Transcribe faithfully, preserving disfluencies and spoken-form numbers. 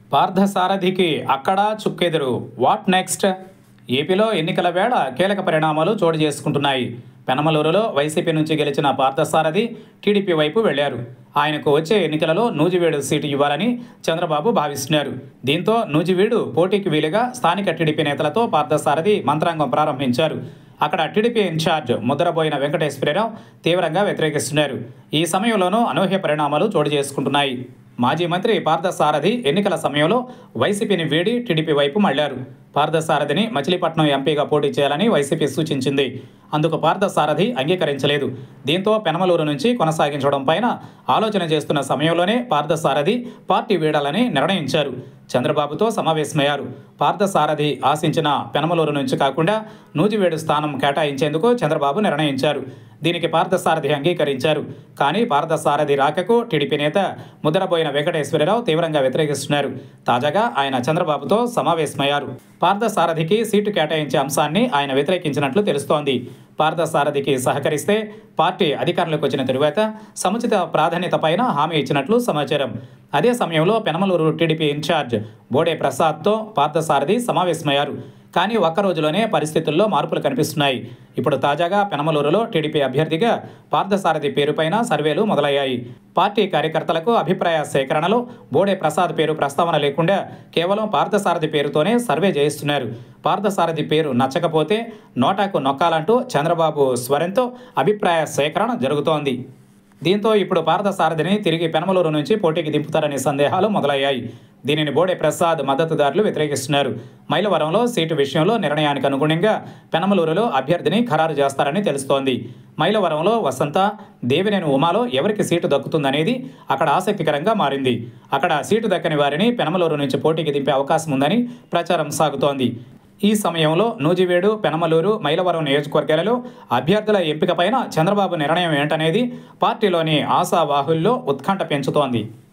పార్థసారథికి అక్కడ చుక్కెదురు. What next? ఏపీలో ఎన్నికల వేళ కీలక పరిణామాలు చోటు చేసుకుంటున్నాయి. పెనమలూరులో వైసీపీ నుంచి గెలిచిన పార్థసారథి టీడీపీ వైపు వెళ్లారు. ఆయనకు వచ్చే ఎన్నికలలో నూజివీడు సీటు ఇవ్వాలని చంద్రబాబు భావిస్తున్నారు. దీంతో నూజివీడు పోటీకి వీలుగా స్థానిక టీడీపీ నేతలతో పార్థసారథి మంత్రాంగం ప్రారంభించారు. అక్కడ టీడీపీ ఇన్ఛార్జ్ ముద్రబోయిన వెంకటేశ్వరరావు తీవ్రంగా వ్యతిరేకిస్తున్నారు. ఈ సమయంలోనూ అనూహ్య పరిణామాలు చోటు చేసుకుంటున్నాయి. మాజీ మంత్రి పార్థసారథి ఎన్నికల సమయంలో వైసీపీని వీడి టీడీపీ వైపు మళ్లారు. పార్థసారథిని మచిలీపట్నం ఎంపీగా పోటీ చేయాలని వైసీపీ సూచించింది. అందుకు పార్థసారథి అంగీకరించలేదు. దీంతో పెనమలూరు నుంచి కొనసాగించడం పైన ఆలోచన చేస్తున్న సమయంలోనే పార్థసారథి పార్టీ వీడాలని నిర్ణయించారు. చంద్రబాబుతో సమావేశమయ్యారు. పార్థసారథి ఆశించిన పెనమలూరు నుంచి కాకుండా నూజివీడు స్థానం కేటాయించేందుకు చంద్రబాబు నిర్ణయించారు. దీనికి పార్థసారథి అంగీకరించారు. కానీ పార్థసారథి రాకకు టీడీపీ నేత ముద్రబోయిన వెంకటేశ్వరరావు తీవ్రంగా వ్యతిరేకిస్తున్నారు. తాజాగా ఆయన చంద్రబాబుతో సమావేశమయ్యారు. పార్థసారథికి సీటు కేటాయించే అంశాన్ని ఆయన వ్యతిరేకించినట్లు తెలుస్తోంది. పార్థసారథికి సహకరిస్తే పార్టీ అధికారంలోకి వచ్చిన తరువాత సముచిత ప్రాధాన్యత పైన హామీ ఇచ్చినట్లు సమాచారం. అదే సమయంలో పెనమలూరు టీడీపీ ఇన్ఛార్జ్ బోడే ప్రసాద్తో పార్థసారథి సమావేశమయ్యారు. కానీ ఒక్క రోజులోనే పరిస్థితుల్లో మార్పులు కనిపిస్తున్నాయి. ఇప్పుడు తాజాగా పెనమలూరులో టీడీపీ అభ్యర్థిగా పార్థసారథి పేరుపైన సర్వేలు మొదలయ్యాయి. పార్టీ కార్యకర్తలకు అభిప్రాయ సేకరణలో బోడే ప్రసాద్ పేరు ప్రస్తావన లేకుండా కేవలం పార్థసారథి పేరుతోనే సర్వే చేయిస్తున్నారు. పార్థసారథి పేరు నచ్చకపోతే నోటాకు నొక్కాలంటూ చంద్రబాబు స్వరంతో అభిప్రాయ సేకరణ జరుగుతోంది. దీంతో ఇప్పుడు పార్థసారథిని తిరిగి పెనమలూరు నుంచి పోటీకి దింపుతారనే సందేహాలు మొదలయ్యాయి. దీనిని బోడే ప్రసాద్ మద్దతుదారులు వ్యతిరేకిస్తున్నారు. మైలవరంలో సీటు విషయంలో నిర్ణయానికి అనుగుణంగా పెనమలూరులో అభ్యర్థిని ఖరారు చేస్తారని తెలుస్తోంది. మైలవరంలో వసంత, దేవినేని ఉమాలో ఎవరికి సీటు దక్కుతుందనేది అక్కడ ఆసక్తికరంగా మారింది. అక్కడ సీటు దక్కని వారిని పెనమలూరు నుంచి పోటీకి దింపే అవకాశం ఉందని ప్రచారం సాగుతోంది. ఈ సమయంలో నూజివీడు, పెనమలూరు, మైలవరం నియోజకవర్గాలలో అభ్యర్థుల ఎంపికపైన చంద్రబాబు నిర్ణయం ఏంటనేది పార్టీలోని ఆశావాహుల్లో ఉత్కంఠ పెంచుతోంది.